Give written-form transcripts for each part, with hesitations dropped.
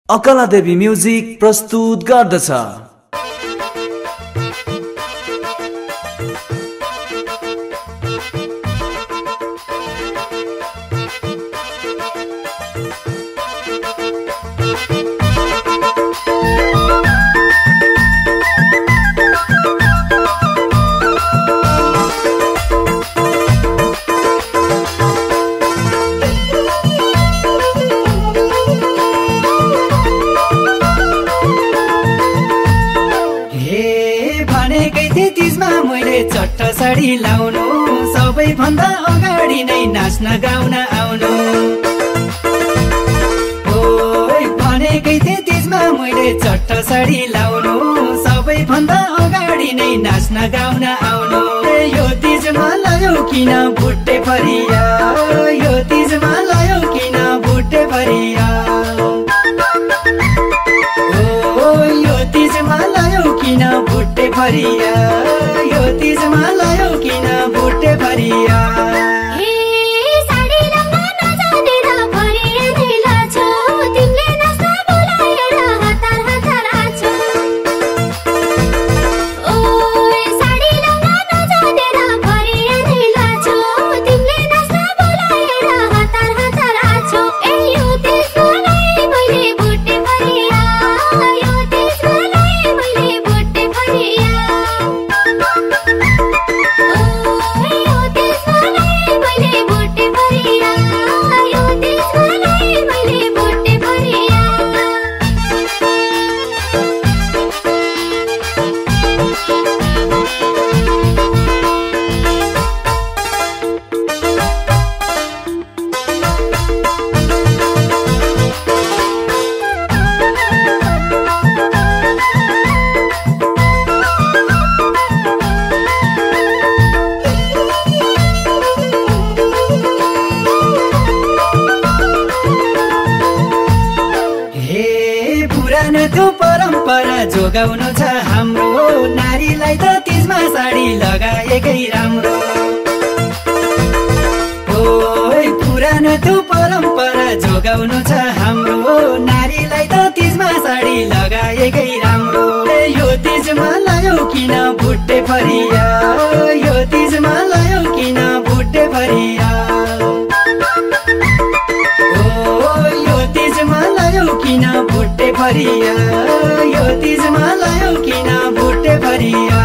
अकला देवी music प्रस्तुत गर्दछ। चट्ट साडी लाउनु सबैभन्दा अगाडि नै नाच्न गाउन आउनु। ओइ भनेकै थिए तिजमा मैले चट्ट साडी लाउनु सबैभन्दा अगाडि नै नाच्न गाउन आउनु। यो तिजमा लायो किन भुट्टे फरिया, यो तिजमा लायो किन भुट्टे फरिया। ओ यो तिजमा लायो किन भुट्टे फरिया, यो तिजमा लायो किन भुट्टे फरिया। त्यो परम्परा जोगाउनु छ हाम्रो, नारीलाई त तिजमा साडी लगाएकै राम्रो। ओइ पुरानो त्यो परम्परा जोगाउनु छ हाम्रो, नारीलाई त तिजमा साडी लगाएकै राम्रो। यो तिजमा लायो किन भुट्टे फरिया, यो तिजमा लायो किन भुट्टे फरिया। यो तिजमा लायो किन भुट्टे फरिया, यो तिजमा लायो किन भुट्टे फरिया।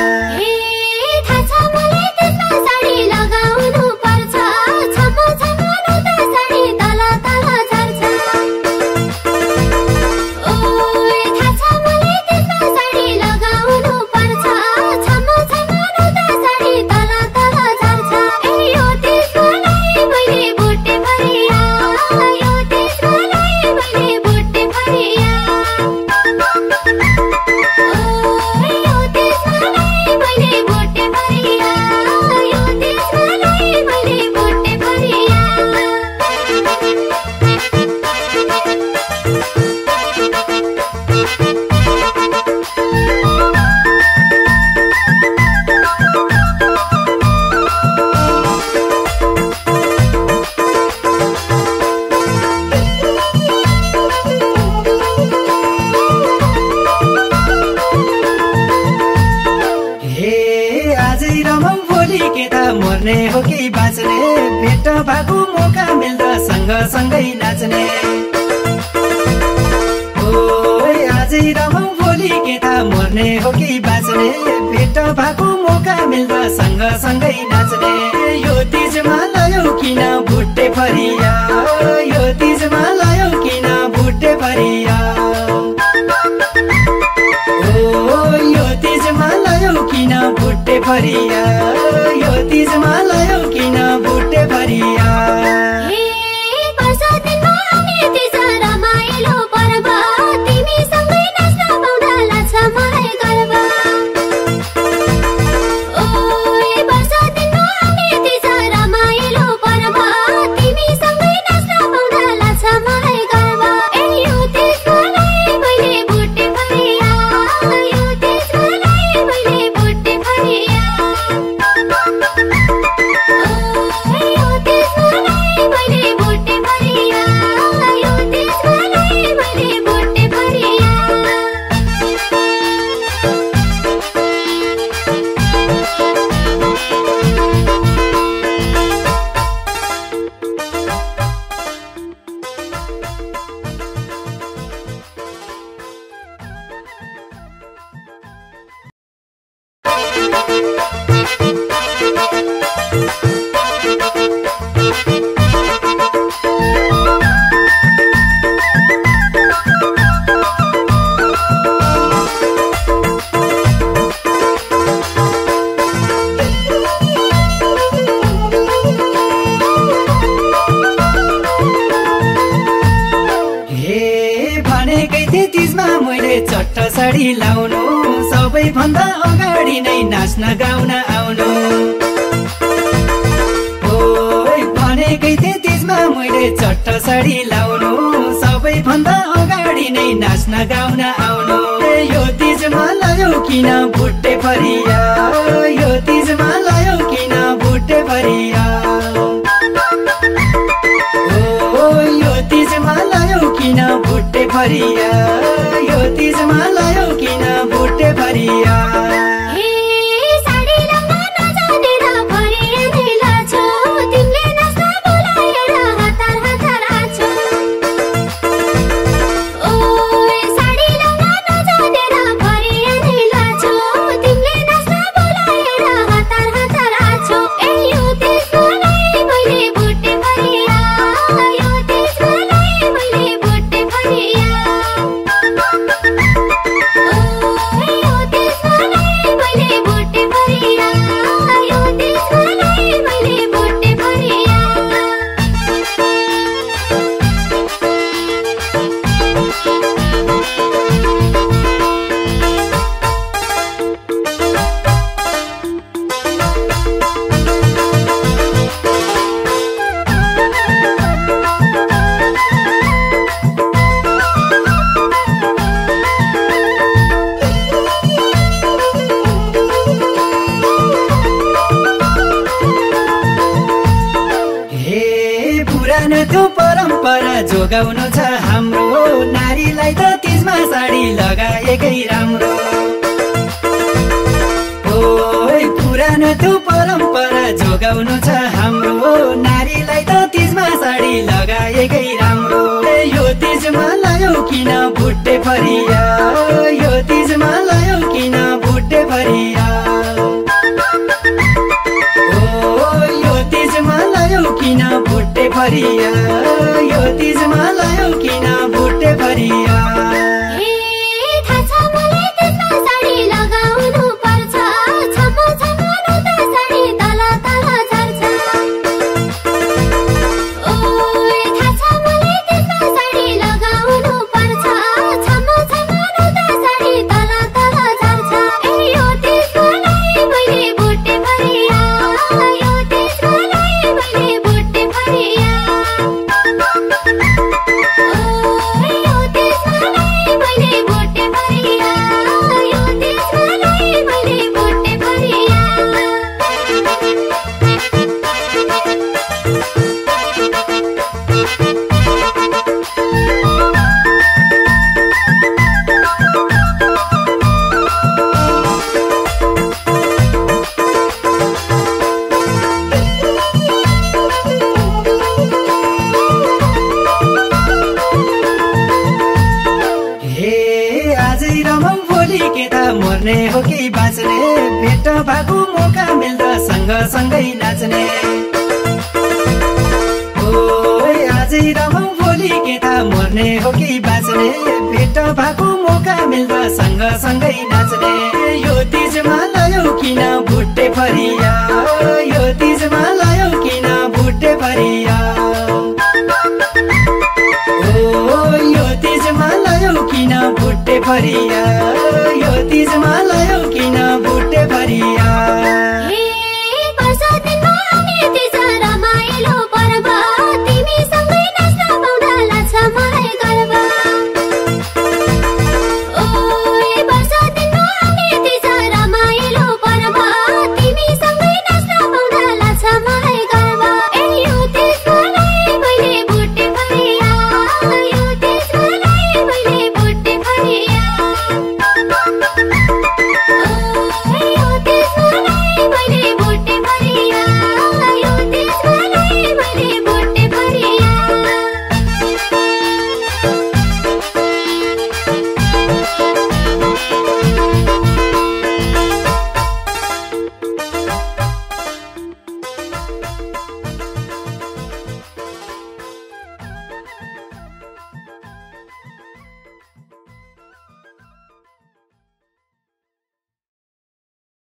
मर्ने हो कि बाँच्ने, भेट भएको मौका मिल्दा सँगसँगै नाच्ने। ओइ आजै रमौ भोलि के त मर्ने हो कि बाँच्ने, भेट भएको मौका मिल्दा सँगसँगै नाच्ने। यो तिजमा लायो किन भुट्टे फरिया, यो तिजमा लायो किन भुट्टे फरिया। यो तिजमा लायो किन भुट्टे फरिया, यो तिजमा लायो किन भुट्टे फरिया। रमाइलो पर्व तिमीसँगै नाच्न पाउँदा चट्ट साडी लाउनु सबैभन्दा अगाडि नै नाच्न गाउन आउनु ओइ भनेकै थिए तिजमा मैले चट्ट साडी लाउनु सबैभन्दा अगाडि नै नाच्न गाउन आउनु यो तिजमा लायो किन भुट्टे फरिया यो तिजमा लायो किन भुट्टे फरिया ओ यो तिजमा लायो किन भुट्टे फरिया यो तिजमा लायो किन भुट्टे फरिया त्यो परम्परा जोगाउनु छ हाम्रो नारीलाई त तिजमा साडी लगाएकै राम्रो ओइ पुरानो त्यो परम्परा जोगाउनु छ हाम्रो नारीलाई त तिजमा साडी लगाएकै राम्रो यो तिजमा लायो किन भुट्टे फरिया यो तिजमा लायो किन भुट्टे फरिया यो तिजमा लायो किन भुट्टे फरिया यो तिजमा लायो किन भुट्टे फरिया मर्ने हो कि बाँच्ने भेट भएको मौका मिल्दा सँगसँगै नाच्ने ओइ आजै रमौँ भोलि के त मर्ने हो कि बाँच्ने भेट भएको मौका मिल्दा सँगसँगै नाच्ने यो तिजमा लायो किन भुट्टे फरिया यो तिजमा लायो किन भुट्टे फरिया ओ यो तिजमा लायो किन भुट्टे फरिया